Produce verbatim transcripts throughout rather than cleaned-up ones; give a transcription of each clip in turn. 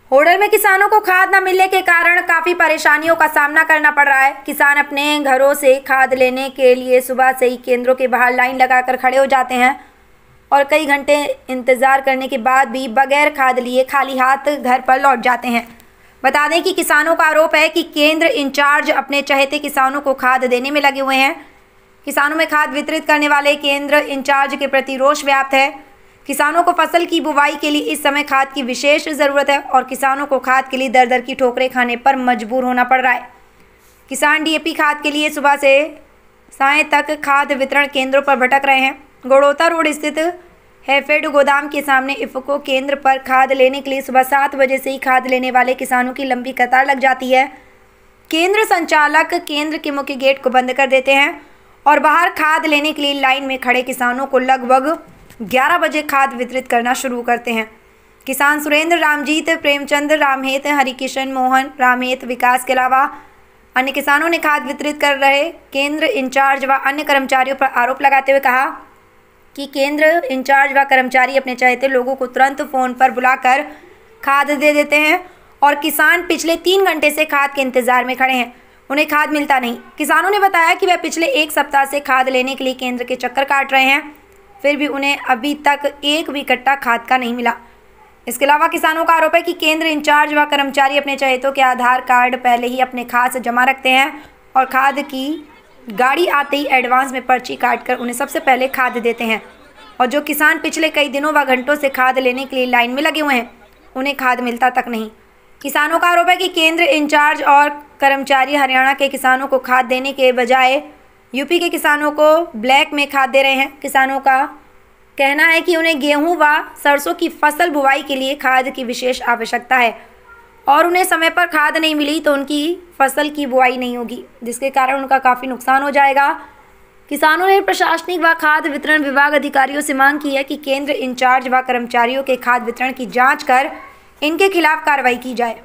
होडल में किसानों को खाद न मिलने के कारण काफ़ी परेशानियों का सामना करना पड़ रहा है। किसान अपने घरों से खाद लेने के लिए सुबह से ही केंद्रों के बाहर लाइन लगाकर खड़े हो जाते हैं और कई घंटे इंतज़ार करने के बाद भी बगैर खाद लिए खाली हाथ घर पर लौट जाते हैं। बता दें कि किसानों का आरोप है कि केंद्र इंचार्ज अपने चहेते किसानों को खाद देने में लगे हुए हैं। किसानों में खाद वितरित करने वाले केंद्र इंचार्ज के प्रति रोष व्याप्त है। किसानों को फसल की बुवाई के लिए इस समय खाद की विशेष ज़रूरत है और किसानों को खाद के लिए दर दर की ठोकरें खाने पर मजबूर होना पड़ रहा है। किसान डीएपी खाद के लिए सुबह से सायं तक खाद वितरण केंद्रों पर भटक रहे हैं। गड़ोता रोड स्थित हैफेड गोदाम के सामने इफको केंद्र पर खाद लेने के लिए सुबह सात बजे से ही खाद लेने वाले किसानों की लंबी कतार लग जाती है। केंद्र संचालक केंद्र के मुख्य गेट को बंद कर देते हैं और बाहर खाद लेने के लिए लाइन में खड़े किसानों को लगभग ग्यारह बजे खाद वितरित करना शुरू करते हैं। किसान सुरेंद्र, रामजीत, प्रेमचंद, रामहेत, हरिकिशन, मोहन, रामहेत, विकास के अलावा अन्य किसानों ने खाद वितरित कर रहे केंद्र इंचार्ज व अन्य कर्मचारियों पर आरोप लगाते हुए कहा कि केंद्र इंचार्ज व कर्मचारी अपने चाहते लोगों को तुरंत फ़ोन पर बुलाकर खाद दे देते हैं और किसान पिछले तीन घंटे से खाद के इंतज़ार में खड़े हैं, उन्हें खाद मिलता नहीं। किसानों ने बताया कि वह पिछले एक सप्ताह से खाद लेने के लिए केंद्र के चक्कर काट रहे हैं, फिर भी उन्हें अभी तक एक भी कट्टा खाद का नहीं मिला। इसके अलावा किसानों का आरोप है कि केंद्र इंचार्ज व कर्मचारी अपने चहेतों के आधार कार्ड पहले ही अपने खास जमा रखते हैं और खाद की गाड़ी आते ही एडवांस में पर्ची काट कर उन्हें सबसे पहले खाद देते हैं और जो किसान पिछले कई दिनों व घंटों से खाद लेने के लिए लाइन में लगे हुए हैं, उन्हें खाद मिलता तक नहीं। किसानों का आरोप है कि केंद्र इंचार्ज और कर्मचारी हरियाणा के किसानों को खाद देने के बजाय यूपी के किसानों को ब्लैक में खाद दे रहे हैं। किसानों का कहना है कि उन्हें गेहूं व सरसों की फसल बुवाई के लिए खाद की विशेष आवश्यकता है और उन्हें समय पर खाद नहीं मिली तो उनकी फसल की बुआई नहीं होगी, जिसके कारण उनका काफ़ी नुकसान हो जाएगा। किसानों ने प्रशासनिक व खाद वितरण विभाग अधिकारियों से मांग की है कि केंद्र इंचार्ज व कर्मचारियों के खाद वितरण की जाँच कर इनके खिलाफ कार्रवाई की जाए।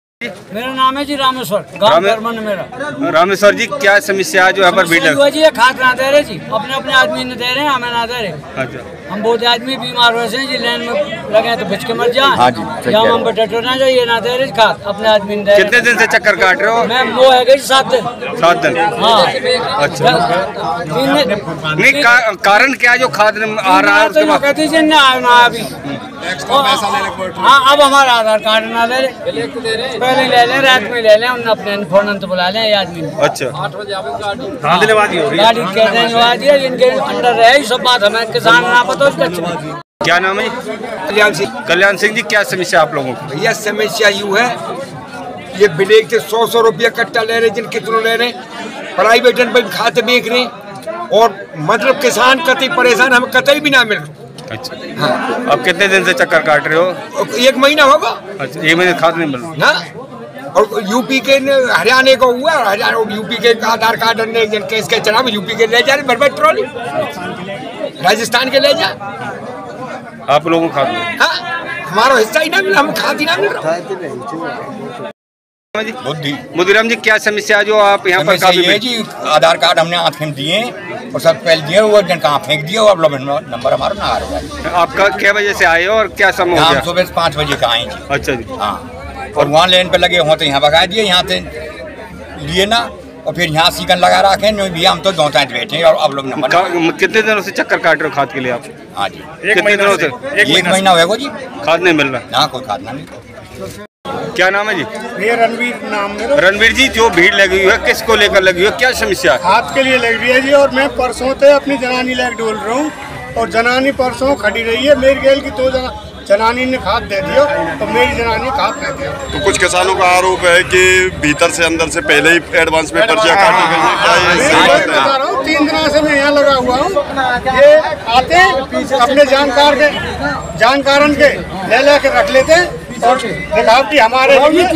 मेरा नाम है जी रामेश्वर, गाँव करमन मेरा। रामेश्वर जी, क्या समस्या जो यहाँ पर भीड़ लगी? जी ये खाद ना दे रहे जी, अपने अपने आदमी ने दे रहे हैं, हमें ना दे रहे। अच्छा, हम बहुत आदमी बीमार हो रहे हैं जी, लाइन में लगे तो बच के मर जाए। हाँ जी, या हम बटेटो ना जाइए, ना दे रहे खाद, अपने आदमी ने दे रहे। कितने दिन से चक्कर काट रहे हो? मैं वो है गई सात दिन। सात दिन? हाँ। अच्छा, नहीं कारण क्या जो खाद आ रहा है? कहते ना अभी हाँ, अब हमारा आधार कार्ड ना ले रहे, पहले ले लें, रात में ले लें, उन्हें अपने फोन तो बुला लें आदमी। अच्छा, गाड़ी दिलवा दिया, इनके अंडर रहे सब बात हमें किसान ना पता उसका। क्या नाम है? कल्याण सिंह। कल्याण सिंह जी, क्या समस्या आप लोगों की? भैया समस्या यूँ है, ये ब्लैक से सौ सौ रुपया कट्टा ले रहे, जिन कितनों ले रहे, प्राइवेट पर खाते बेच रहे और मतलब किसान कतई परेशान, हमें कतई भी ना मिल रहा। अच्छा, हाँ। अब कितने दिन से चक्कर काट रहे हो? एक महीना होगा। अच्छा, एक महीने खाद नहीं मिल रहा ना? और यूपी के हरियाणा को हुआ, हरियाणा यूपी के आधार कार्ड जिनके इसके चला यूपी के ले जा रहे बर्बाद ट्रॉली, राजस्थान के ले जा। आप लोगों को खाद? हाँ, हमारा हिस्सा ही ना मिला, हम खाद ही ना मिल रहा। मुदीराम जी, क्या समस्या जो आप यहाँ पर? काफी है जी, आधार कार्ड हमने हाथ फेंक दिए और सब पहले दिए, वो जन कहाँ फेंक दिया और नंबर हमारा ना आ रहा है। आपका क्या वजह से आए हो और क्या समय हो गया? सुबह पाँच बजे का आए जी। अच्छा जी, हाँ। और वहाँ लेन पे लगे हुए तो यहाँ भगा दिए, यहाँ से लिए ना और फिर यहाँ सीकन लगा रखे भैया, हम तो दो टाइम बैठे और अब लोग नंबर। कितने दिनों से चक्कर काट रहे हो खाद के लिए आप? हाँ जी, कितने दिनों से? एक महीना होगा जी, खाद नहीं मिल रहा? ना कोई खाद ना मिल। क्या नाम है जी? ये रणवीर नाम मेरा। रणवीर जी, जो भीड़ लगी हुई है किसको लेकर लगी हुई है, क्या समस्या? खाद के लिए लग रही है जी, और मैं परसों से अपनी जनानी लेकर डोल रहा हूँ और जनानी परसों खड़ी रही है, मेरी गैल की दो जना जनानी ने खाद दे दिया और मेरी जनानी खाद दे दिया। तो कुछ किसानों का आरोप है कि भीतर से अंदर से पहले ही एडवांस में पर्चियां काटी गई हैं, क्या ये बता रहा हूँ? तीन दिनों से मैं यहाँ लगा हुआ हूँ, ये आते अपने जानकार के जानकारन के ले ले के रख लेते और दिखावटी हमारे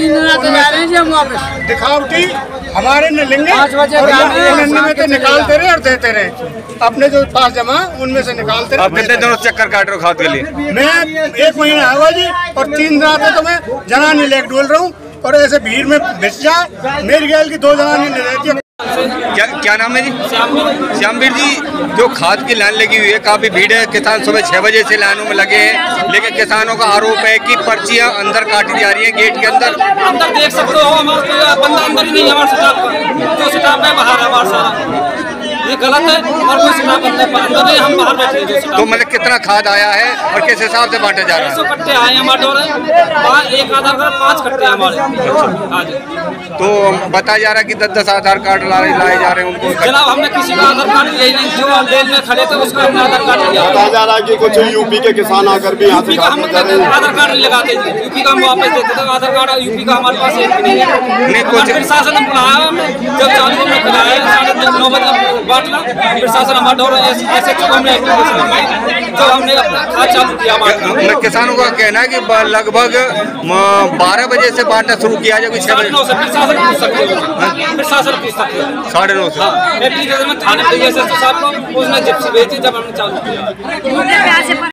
दिखावटी हमारे न लेंगे में तो निकालते रहे और देते रहे, अपने जो पास जमा उनमें से निकालते रहे। आप कितने दिनों से चक्कर काट रहे हो खाद के लिए? मैं एक महीना हुआ जी, और तीन दिन से तो मैं जनानी लेकर डोल रहा हूँ और ऐसे भीड़ में घिस जाए, मेरी गैल की दो जनानी ले रहती है। क्या क्या नाम है जी? श्यामवीर जी, जो खाद की लाइन लगी हुई है, काफी भीड़ है, किसान सुबह छह बजे से लाइनों में लगे हैं, लेकिन किसानों का आरोप है कि पर्चियां अंदर काटी जा रही हैं गेट के अंदर। अंदर देख सकते हो, हमारे बंदा अंदर नहीं है, हमारे स्टाफ जो स्टाफ है बाहर है हमारा सारा, ये गलत है। और कोई स्टाफ अंदर अंदर नहीं, हम बाहर बैठे हैं। तो मतलब कितना खाद आया है और किस हिसाब से बांटा जा रहा है? सौ कट्टे आए हमारे और एक आधार कार्ड पाँच कट्टे हमारे। तो बताया जा रहा है कि दस दस आधार कार्ड लाए लाए जा रहे हैं उनको। जनाब हमने किसी का आधार कार्ड लिया ही नहीं, जो लेन में खड़े थे उसका हमने आधार कार्ड लिया। बताया जा रहा है कि कुछ यूपी के किसान आकर भी यहाँ से हम आधार कार्ड नहीं लगाते, यूपी का हम वापस देते थे। आधार कार्ड यूपी का हमारे पास एक भी नहीं है। नहीं कुछ प्रशासन ने बुलाया, हमने जब चालू में बुलाया साढ़े नौ बजे बांटना, प्रशासन हमारे डोर ऐसे हमने एप्लीकेशन लगाई, तो हमने अपना खाद चालू किया। किसानों का कहना है कि लगभग बारह बजे से बांटना शुरू किया जाए, छह बजे प्रशासन पूछ सकते हो, प्रशासन पूछ सकते हो साढ़े नौ से एप्लीकेशन में थाने पे साहब को उसने जिप्सी भेजी जब हमने चालू किया।